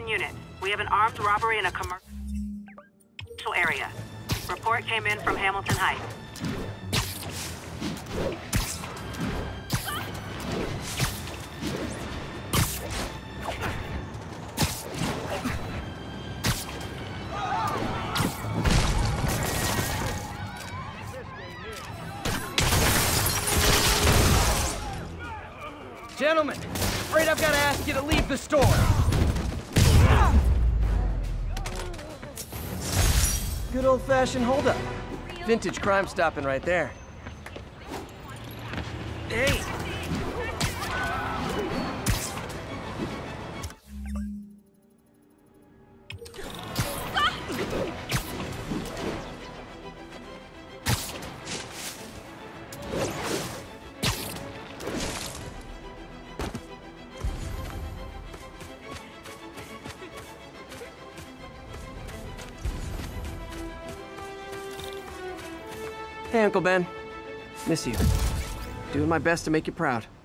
unit. We have an armed robbery in a commercial area. Report came in from Hamilton Heights. Gentlemen, afraid I've got to ask you to leave the store. Good old-fashioned holdup. Vintage crime stopping right there. Hey! Hey, Uncle Ben. Miss you. Doing my best to make you proud.